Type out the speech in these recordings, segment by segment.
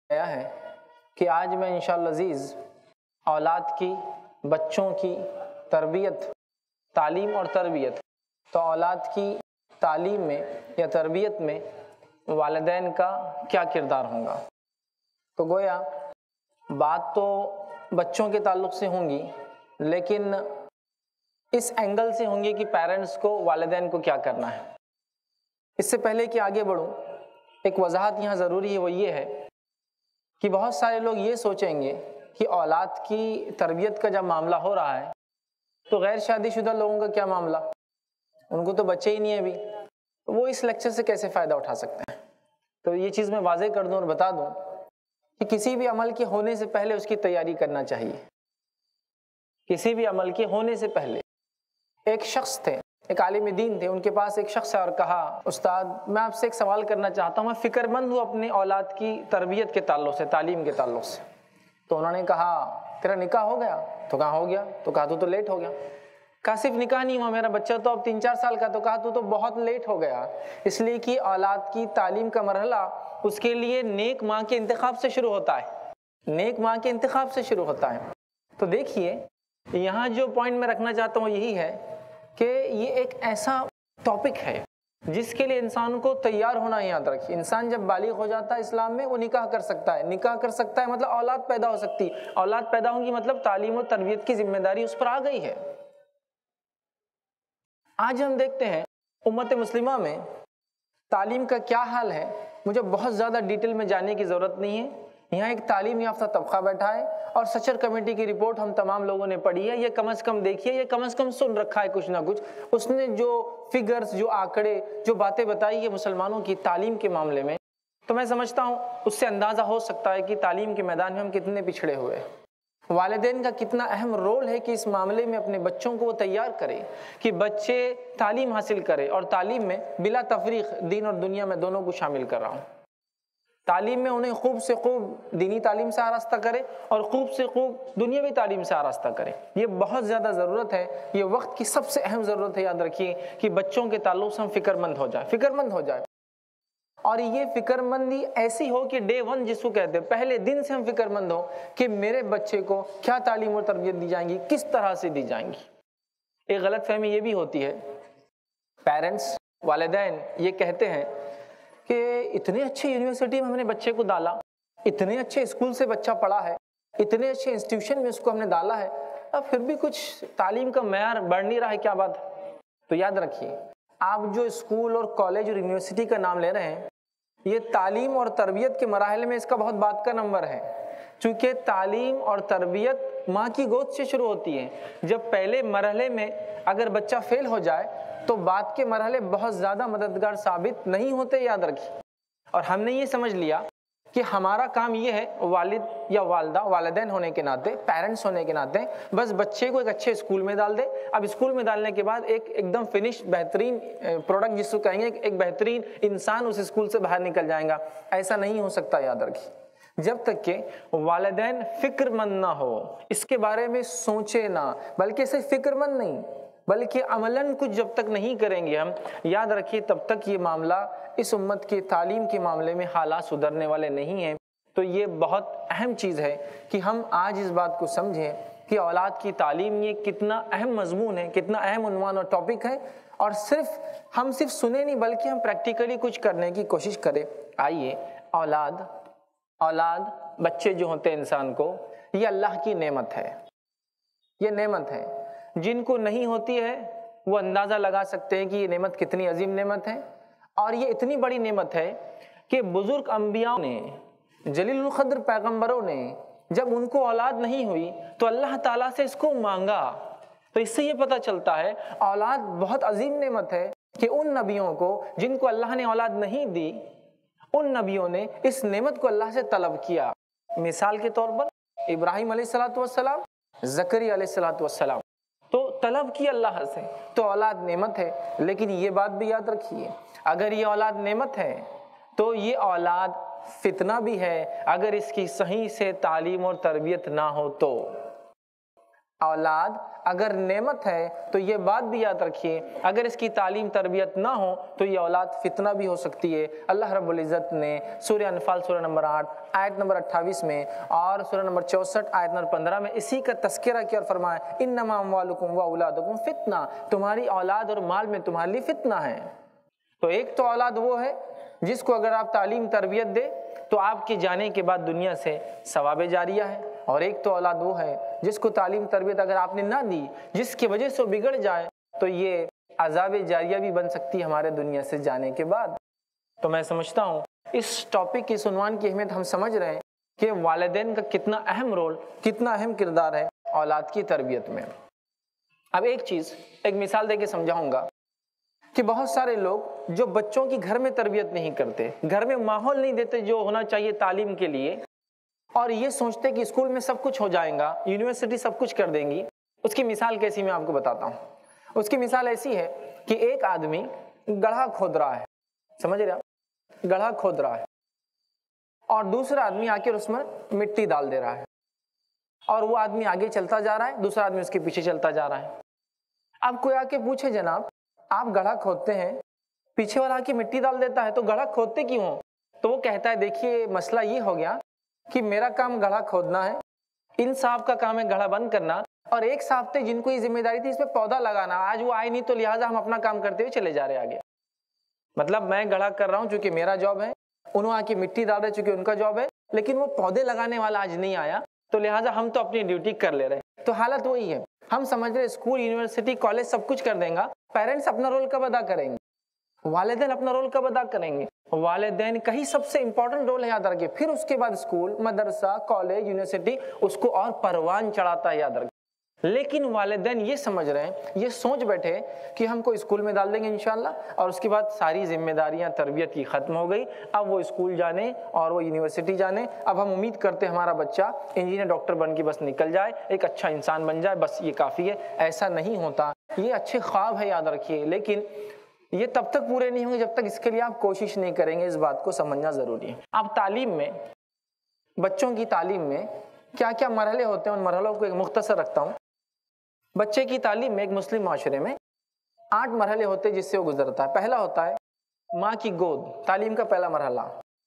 گیا ہے کہ آج میں انشاءاللہ عزیز اولاد کی، بچوں کی تربیت، تعلیم اور تربیت، تو اولاد کی تعلیم میں یا تربیت میں والدین کا کیا کردار ہوگا۔ تو گویا بات تو بچوں کے تعلق سے ہوں گی، لیکن اس اینگل سے ہوں گی کہ پیرنٹس کو، والدین کو کیا کرنا ہے۔ اس سے پہلے کہ آگے بڑھوں، ایک وضاحت یہاں ضروری ہے، وہ یہ ہے کہ بہت سارے لوگ یہ سوچیں گے کہ اولاد کی تربیت کا جب معاملہ ہو رہا ہے تو غیر شادی شدہ لوگوں کا کیا معاملہ، ان کو تو بچے ہی نہیں ہیں ابھی، وہ اس لیکچر سے کیسے فائدہ اٹھا سکتے ہیں۔ تو یہ چیز میں واضح کر دوں اور بتا دوں کہ کسی بھی عمل کے ہونے سے پہلے اس کی تیاری کرنا چاہیے۔ کسی بھی عمل کے ہونے سے پہلے ایک شخص تھے، ایک عالم دین تھے، ان کے پاس ایک شخص ہے اور کہا، استاد میں آپ سے ایک سوال کرنا چاہتا ہوں، میں فکر مند ہوں اپنے اولاد کی تربیت کے تعلق سے، تعلیم کے تعلق سے۔ تو انہوں نے کہا تیرا نکاح ہو گیا؟ تو کہا ہو گیا۔ تو کہا تو لیٹ ہو گیا۔ کہا صرف نکاح نہیں ہوا، میرا بچہ تو اب 3-4 سال کا۔ تو کہا تو بہت لیٹ ہو گیا، اس لیے کہ اولاد کی تعلیم کا مرحلہ اس کے لیے نیک ماں کے انتخاب سے شروع ہوتا ہے، نیک ماں کے انتخاب سے شروع ہوتا ہے۔ تو دیکھیے یہاں جو پوائنٹ میں رکھنا چاہتا ہوں یہی ہے کہ یہ ایک ایسا ٹاپک ہے جس کے لیے انسان کو تیار ہونا یاد رکھیے۔ انسان جب بالغ ہو جاتا ہے اسلام میں، وہ نکاح کر سکتا ہے، نکاح کر سکتا ہے مطلب اولاد پیدا ہو سکتی، اولاد پیدا ہوگی مطلب تعلیم و تربیت کی ذمہ داری اس پر آ گئی ہے۔ آج ہم دیکھتے ہیں امت مسلمہ میں تعلیم کا کیا حال ہے۔ مجھے بہت زیادہ ڈیٹیل میں جانے کی ضرورت نہیں ہے، یہاں ایک تعلیم یافتہ طبقہ بیٹھا ہے اور سچر کمیٹی کی رپورٹ ہم تمام لوگوں نے پڑھی ہے، یہ کم از کم دیکھیے، یہ کم از کم سن رکھا ہے کچھ نہ کچھ۔ اس نے جو فگرز، جو آنکڑے، جو باتیں بتائی ہے مسلمانوں کی تعلیم کے معاملے میں، تو میں سمجھتا ہوں اس سے اندازہ ہو سکتا ہے کہ تعلیم کے میدان میں ہم کتنے پچھڑے ہوئے ہیں۔ والدین کا کتنا اہم رول ہے کہ اس معاملے میں اپنے بچوں کو وہ تیار کرے کہ بچے تعلیم حاصل کرے، اور تعلیم میں بلا تفریق دین اور دنیا میں دونوں کو شامل کر رہا ہوں۔ تعلیم میں انہیں خوب سے خوب دینی تعلیم سے آراستہ کرے اور خوب سے خوب دنیاوی تعلیم سے آراستہ کرے۔ یہ بہت زیادہ ضرورت ہے، یہ وقت کی سب سے اہم ضرورت ہے۔ یاد رکھیے کہ بچوں کے تعلق سے ہم فکر مند ہو جائیں، فکر مند ہو جائیں، اور یہ فکر مندی ایسی ہو کہ ڈے ون جس کو کہتے ہیں، پہلے دن سے ہم فکر مند ہو کہ میرے بچے کو کیا تعلیم اور تربیت دی جائیں گی، کس طرح سے دی جائیں گی۔ ایک غلط فہمی یہ بھی ہوتی ہے، پیرنٹس، والدین یہ کہتے ہیں کہ اتنے اچھے یونیورسٹی میں ہم نے بچے کو ڈالا، اتنے اچھے اسکول سے بچہ پڑھا ہے، اتنے اچھے انسٹیٹیوشن میں اس کو ہم نے ڈالا ہے، اب پھر بھی کچھ تعلیم کا معیار بڑھ نہیں رہا ہے، کیا بات ہے؟ تو یاد رکھیے آپ جو اسکول اور کالج اور یونیورسٹی کا نام لے رہے ہیں، یہ تعلیم اور تربیت کے مراحل میں اس کا بہت بات کا نمبر ہے، چونکہ تعلیم اور تربیت ماں کی گود سے شروع ہوتی ہے۔ جب پہلے مرحلے میں اگر بچہ فیل ہو جائے تو بعد کے مرحلے بہت زیادہ مددگار ثابت نہیں ہوتے، یاد رکھیے۔ اور ہم نے یہ سمجھ لیا کہ ہمارا کام یہ ہے، والد یا والدہ، والدین ہونے کے ناطے، پیرنٹس ہونے کے ناطے، بس بچے کو ایک اچھے اسکول میں ڈال دے۔ اب اسکول میں ڈالنے کے بعد ایک دم فنش بہترین پروڈکٹ جس کو کہیں گے، ایک بہترین انسان اس اسکول سے باہر نکل جائے گا۔ ایسا نہیں ہو سکتا، یاد رکھیے۔ جب تک کہ والدین فکر مند نہ ہو، اس کے بارے میں سوچے نہ، بلکہ صرف فکر مند نہیں بلکہ عملاً کچھ جب تک نہیں کریں گے ہم، یاد رکھیے تب تک یہ معاملہ اس امت کی تعلیم کے معاملے میں حالات سدھرنے والے نہیں ہیں۔ تو یہ بہت اہم چیز ہے کہ ہم آج اس بات کو سمجھیں کہ اولاد کی تعلیم یہ کتنا اہم مضمون ہے، کتنا اہم عنوان اور ٹاپک ہے، اور ہم صرف سنیں نہیں بلکہ ہم پریکٹیکلی کچھ کرنے کی کوشش کریں۔ آئیے، اولاد بچے جو ہوتے ہیں انسان کو، یہ اللہ کی نعمت ہے، یہ نعمت ہے۔ جن کو نہیں ہوتی ہے وہ اندازہ لگا سکتے ہیں کہ یہ نعمت کتنی عظیم نعمت ہے، اور یہ اتنی بڑی نعمت ہے کہ بزرگ انبیاء نے، جلیل القدر پیغمبروں نے، جب ان کو اولاد نہیں ہوئی تو اللہ تعالیٰ سے اس کو مانگا۔ تو اس سے یہ پتہ چلتا ہے اولاد بہت عظیم نعمت ہے کہ ان نبیوں کو جن کو اللہ نے اولاد نہیں دی، ان نبیوں نے اس نعمت کو اللہ سے طلب کیا۔ مثال کے طور پر ابراہیم علیہ السلام، زکریا علیہ السلام، تو طلب کی اللہ سے۔ تو اولاد نعمت ہے، لیکن یہ بات بھی یاد رکھیے، اگر یہ اولاد نعمت ہے تو یہ اولاد فتنہ بھی ہے اگر اس کی صحیح سے تعلیم اور تربیت نہ ہو تو۔ اولاد اگر نعمت ہے تو یہ بات بھی یاد رکھیے، اگر اس کی تعلیم تربیت نہ ہو تو یہ اولاد فتنہ بھی ہو سکتی ہے۔ اللہ رب العزت نے سورہ انفال سورہ نمبر 8 آیت نمبر 28 میں اور سورہ نمبر 64 آیت نمبر 15 میں اسی کا تذکرہ کیا اور فرمایا انما اموالکم واولادکم فتنہ، تمہاری اولاد اور مال میں تمہارے لیے فتنہ ہے۔ تو ایک تو اولاد وہ ہے جس کو اگر آپ تعلیم تربیت دے تو آپ کے جانے کے بعد دنیا سے ثواب جاریہ ہے، اور ایک تو اولاد وہ ہے جس کو تعلیم تربیت اگر آپ نے نہ دی، جس کی وجہ سے وہ بگڑ جائے تو یہ عذاب جاریہ بھی بن سکتی ہے ہمارے دنیا سے جانے کے بعد۔ تو میں سمجھتا ہوں اس ٹاپک کی عنوان کی اہمیت ہم سمجھ رہے ہیں کہ والدین کا کتنا اہم رول، کتنا اہم کردار ہے اولاد کی تربیت میں۔ اب ایک مثال دے کے سمجھاؤں گا کہ بہت سارے لوگ جو بچوں کی گھر میں تربیت نہیں کرتے، گھر میں ماحول نہیں دیتے جو ہونا چاہیے تعلیم کے لیے، اور یہ سوچتے کہ اسکول میں سب کچھ ہو جائے گا، یونیورسٹی سب کچھ کر دیں گی۔ اس کی مثال کیسی میں آپ کو بتاتا ہوں۔ اس کی مثال ایسی ہے کہ ایک آدمی گڑھا کھود رہا ہے، سمجھ رہے آپ، گڑھا کھود رہا ہے، اور دوسرا آدمی آ کے اس میں مٹی ڈال دے رہا ہے، اور وہ آدمی آگے چلتا جا رہا ہے، دوسرا آدمی اس کے پیچھے چلتا جا رہا ہے۔ اب کوئی آ کے پوچھے جناب آپ گڑھا کھودتے ہیں، پیچھے والا آ کے مٹی ڈال دیتا ہے، تو گڑھا کھودتے کیوں ہو؟ تو وہ کہتا ہے دیکھیے مسئلہ یہ ہو گیا کہ میرا کام گڑھا کھودنا ہے، ان صاحب کا کام ہے گڑھا بند کرنا، اور ایک صاحب تھے جن کو یہ ذمہ داری تھی اس پہ پودا لگانا، آج وہ آئے نہیں تو لہٰذا ہم اپنا کام کرتے ہوئے چلے جا رہے آگے۔ مطلب میں گڑھا کر رہا ہوں چونکہ میرا جاب ہے، انہوں آ کے مٹی ڈال رہے چونکہ ان کا جاب ہے، لیکن وہ پودے لگانے والا آج نہیں آیا تو لہٰذا ہم تو اپنی ڈیوٹی کر لے رہے۔ تو حالت وہی ہے، ہم سمجھ رہے اسکول یونیورسٹی کالج سب کچھ کر دیں گا، پیرنٹس اپنا رول کب ادا کریں گے؟ والدین اپنا رول کب ادا کریں گے؟ والدین کا ہی سب سے امپورٹنٹ رول ہے، یاد رکھیے۔ پھر اس کے بعد اسکول، مدرسہ، کالج، یونیورسٹی اس کو اور پروان چڑھاتا ہے، یاد رکھیے۔ لیکن والدین یہ سمجھ رہے ہیں، یہ سوچ بیٹھے کہ ہم کو اسکول میں ڈال دیں گے انشاءاللہ، اور اس کے بعد ساری ذمہ داریاں تربیت کی ختم ہو گئی، اب وہ اسکول جانے اور وہ یونیورسٹی جانے، اب ہم امید کرتے ہیں ہمارا بچہ انجینئر ڈاکٹر بن کے بس نکل جائے، ایک اچھا انسان بن جائے، بس یہ کافی ہے۔ ایسا نہیں ہوتا، یہ اچھے خواب ہے، یاد رکھیے، لیکن یہ تب تک پورے نہیں ہوں گے جب تک اس کے لیے آپ کوشش نہیں کریں گے۔ اس بات کو سمجھنا ضروری ہے۔ اب تعلیم میں، بچوں کی تعلیم میں کیا کیا مرحلے ہوتے ہیں، ان مرحلوں کو ایک مختصر رکھتا ہوں۔ بچے کی تعلیم میں ایک مسلم معاشرے میں 8 مرحلے ہوتے ہیں جس سے وہ گزرتا ہے۔ پہلا ہوتا ہے ماں کی گود، تعلیم کا پہلا مرحلہ،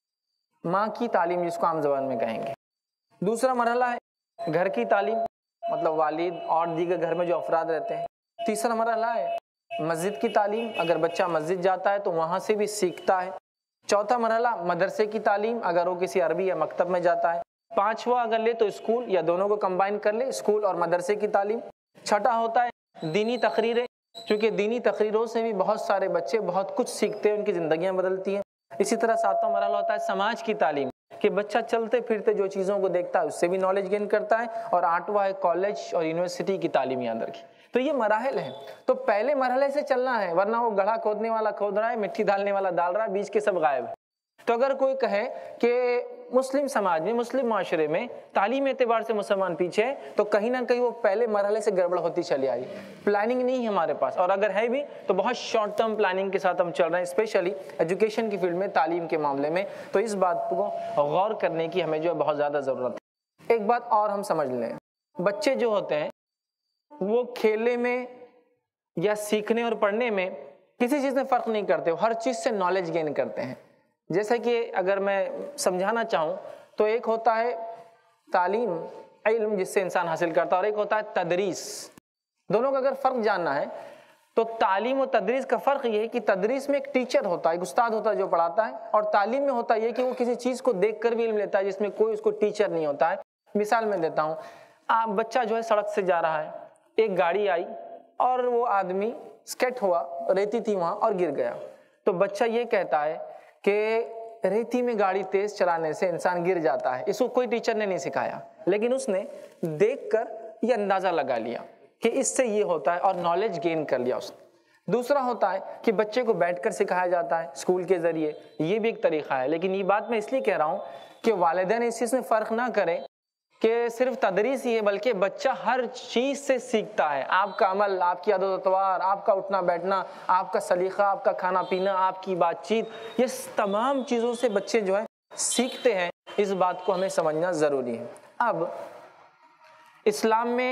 ماں کی تعلیم جس کو عام زبان میں کہیں گے۔ دوسرا مرحلہ ہے گھر کی تعلیم، مطلب والد اور دیگر گھر میں جو افراد رہتے ہیں۔ تیسرا مرحلہ ہے مسجد کی تعلیم، اگر بچہ مسجد جاتا ہے تو وہاں سے بھی سیکھتا ہے۔ چوتھا مرحلہ مدرسے کی تعلیم، اگر وہ کسی عربی یا مکتب میں جاتا ہے۔ پانچواں اگر لے تو اسکول، یا دونوں کو کمبائن کر لے، اسکول اور مدرسے کی تعلیم۔ چھٹا ہوتا ہے دینی تقریریں، چونکہ دینی تقریروں سے بھی بہت سارے بچے بہت کچھ سیکھتے ہیں، ان کی زندگیاں بدلتی ہیں۔ اسی طرح ساتواں مرحلہ ہوتا ہے سماج کی تعلیم، کہ بچہ چلتے پھرتے جو چیزوں کو دیکھتا ہے اس سے بھی نالج گین کرتا ہے۔ اور 8واں ہے کالج اور یونیورسٹی کی تعلیم، یاد رکھیں۔ تو یہ مراحل ہیں، تو پہلے مرحلے سے چلنا ہے، ورنہ وہ گڑھا کھودنے والا کھود رہا ہے، مٹی ڈالنے والا ڈال رہا ہے، بیچ کے سب غائب ہے۔ تو اگر کوئی کہے کہ مسلم سماج میں، مسلم معاشرے میں تعلیم اعتبار سے مسلمان پیچھے ہے، تو کہیں نہ کہیں وہ پہلے مرحلے سے گڑبڑ ہوتی چلی آئی، پلاننگ نہیں ہے ہمارے پاس، اور اگر ہے بھی تو بہت شارٹ ٹرم پلاننگ کے ساتھ ہم چل رہے ہیں، اسپیشلی ایجوکیشن کی فیلڈ میں، تعلیم کے معاملے میں۔ تو اس بات کو غور کرنے کی ہمیں جو ہے بہت زیادہ ضرورت ہے۔ ایک بات اور ہم سمجھ لیں، بچے جو ہوتے ہیں وہ کھیلنے میں یا سیکھنے اور پڑھنے میں کسی چیز میں فرق نہیں کرتے، ہر چیز سے نالج گین کرتے ہیں۔ جیسے کہ اگر میں سمجھانا چاہوں تو ایک ہوتا ہے تعلیم، علم جس سے انسان حاصل کرتا ہے، اور ایک ہوتا ہے تدریس۔ دونوں کا اگر فرق جاننا ہے تو تعلیم و تدریس کا فرق یہ ہے کہ تدریس میں ایک ٹیچر ہوتا ہے، ایک استاد ہوتا ہے جو پڑھاتا ہے، اور تعلیم میں ہوتا ہے یہ کہ وہ کسی چیز کو دیکھ کر بھی علم لیتا ہے، جس میں کوئی اس کو ٹیچر نہیں ہوتا ہے۔ مثال میں دیتا ہوں، بچہ جو ہے سڑک سے جا رہا ہے، ایک گاڑی آئی اور وہ آدمی اسکیٹ ہوا، ریتی تھی وہاں، اور گر گیا، تو بچہ یہ کہتا ہے کہ ریتی میں گاڑی تیز چلانے سے انسان گر جاتا ہے۔ اس کو کوئی ٹیچر نے نہیں سکھایا، لیکن اس نے دیکھ کر یہ اندازہ لگا لیا کہ اس سے یہ ہوتا ہے، اور نالج گین کر لیا اس نے۔ دوسرا ہوتا ہے کہ بچے کو بیٹھ کر سکھایا جاتا ہے اسکول کے ذریعے، یہ بھی ایک طریقہ ہے۔ لیکن یہ بات میں اس لیے کہہ رہا ہوں کہ والدین اس چیز میں فرق نہ کریں کہ صرف تدریس ہی ہے، بلکہ بچہ ہر چیز سے سیکھتا ہے۔ آپ کا عمل، آپ کی عادت و اطوار، آپ کا اٹھنا بیٹھنا، آپ کا سلیقہ، آپ کا کھانا پینا، آپ کی بات چیت، یہ تمام چیزوں سے بچے جو ہے سیکھتے ہیں۔ اس بات کو ہمیں سمجھنا ضروری ہے۔ اب اسلام میں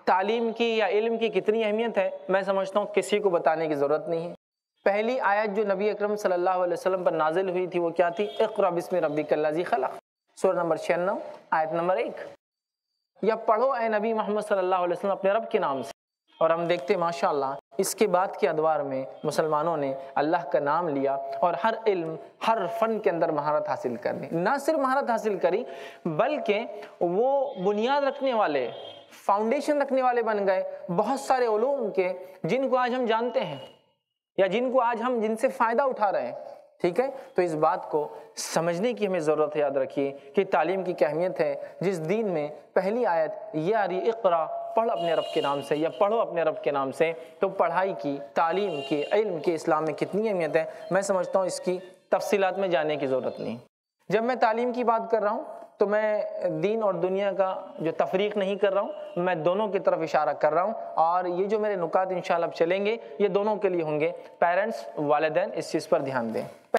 تعلیم کی یا علم کی کتنی اہمیت ہے میں سمجھتا ہوں کسی کو بتانے کی ضرورت نہیں ہے۔ پہلی آیت جو نبی اکرم صلی اللہ علیہ وسلم پر نازل ہوئی تھی وہ کیا تھی؟ اقرأ بسم ربک الذی خلق، سورہ نمبر 96 آیت نمبر 1۔ یا پڑھو اے نبی محمد صلی اللہ علیہ وسلم اپنے رب کے نام سے۔ اور ہم دیکھتے ماشاءاللہ اس کے بعد کے ادوار میں مسلمانوں نے اللہ کا نام لیا اور ہر علم ہر فن کے اندر مہارت حاصل کر لی۔ نہ صرف مہارت حاصل کری بلکہ وہ بنیاد رکھنے والے، فاؤنڈیشن رکھنے والے بن گئے بہت سارے علوم کے جن کو آج ہم جانتے ہیں یا جن سے فائدہ اٹھا رہے ہیں۔ ٹھیک ہے، تو اس بات کو سمجھنے کی ہمیں ضرورت ہے۔ یاد رکھیے کہ تعلیم کی اہمیت ہے۔ جس دین میں پہلی آیت یہ آ رہی اقرا، پڑھ اپنے رب کے نام سے یا پڑھو اپنے رب کے نام سے، تو پڑھائی کی، تعلیم کی، علم کی اسلام میں کتنی اہمیت ہے میں سمجھتا ہوں اس کی تفصیلات میں جانے کی ضرورت نہیں۔ جب میں تعلیم کی بات کر رہا ہوں تو میں دین اور دنیا کا جو تفریق نہیں کر رہا ہوں، میں دونوں کی طرف اشارہ کر رہا ہوں، اور یہ جو میرے نکات انشاءاللہ اب چلیں گے یہ دونوں کے لیے ہوں گے۔ پیرنٹس، والدین اس چیز پر دھیان دیں۔